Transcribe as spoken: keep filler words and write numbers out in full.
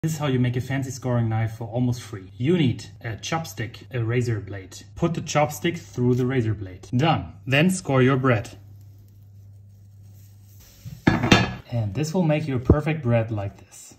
This is how you make a fancy scoring knife for almost free. You need a chopstick, a razor blade. Put the chopstick through the razor blade. Done. Then score your bread. And this will make you a perfect bread like this.